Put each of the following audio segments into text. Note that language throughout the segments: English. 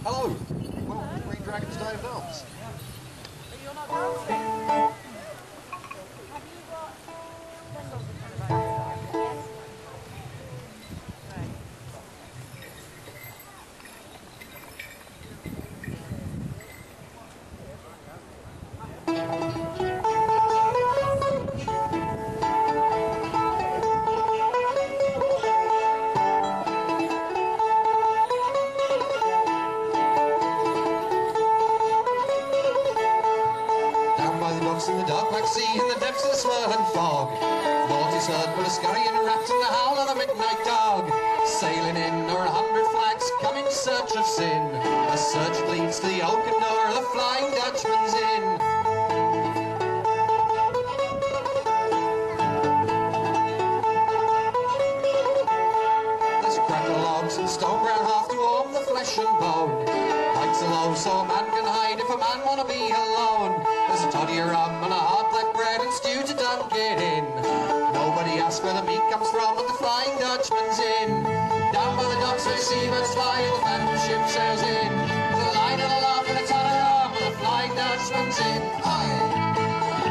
Hello, welcome to Green Dragon's Day of Dance. But you're not dancing. Have you got symbols in front of us? Yes. Right. In the dark black sea, in the depths of the swirling fog, naughty's heard with a scurrying rat and the howl of a midnight dog, sailing in o'er 100 flags, coming in search of sin. A search leads to the oaken door, the Flying Dutchman's Inn. There's crackle logs and stone brown half to warm the flesh and bone. Pikes are low so a man can hide if a man wanna be alone. There's a toddy of rum and a hot black bread and stew to dunk it in. Nobody asks where the meat comes from at the Flying Dutchman's Inn. Down by the docks where the seabirds fly and the phantom ship sails in. There's a line and a laugh and a ton of rum at the Flying Dutchman's Inn. Aye.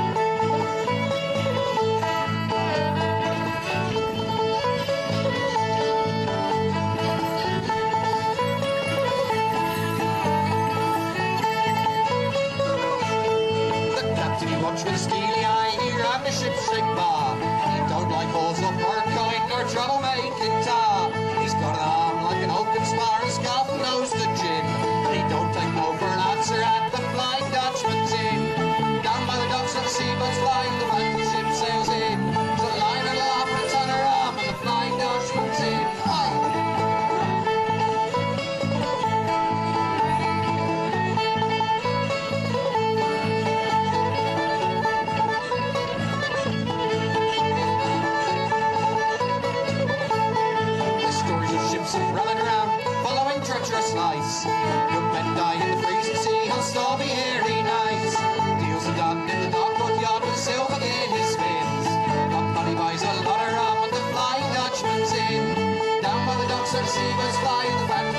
Watch with a steely eye, he ran the ship's rig bar. He don't like holes or coin nor trouble-making tar. He's got an arm like an oaken spar and scarf and nose to gin. He don't take no for an answer at the Flying Dutchman's Inn. Down by the docks where the seabirds fly and the phantom ship sails in. There's a line and a laugh and a ton of rum at the Flying Dutchman's Inn. Aye. Running around, following treacherous lights. Good men die in the freezing sea on stormy, airy nights. Deals are done in the dark courtyard with silver in his spins. Got money buys a lot of rum at the Flying Dutchman's Inn. Down by the docks where the seabirds fly and the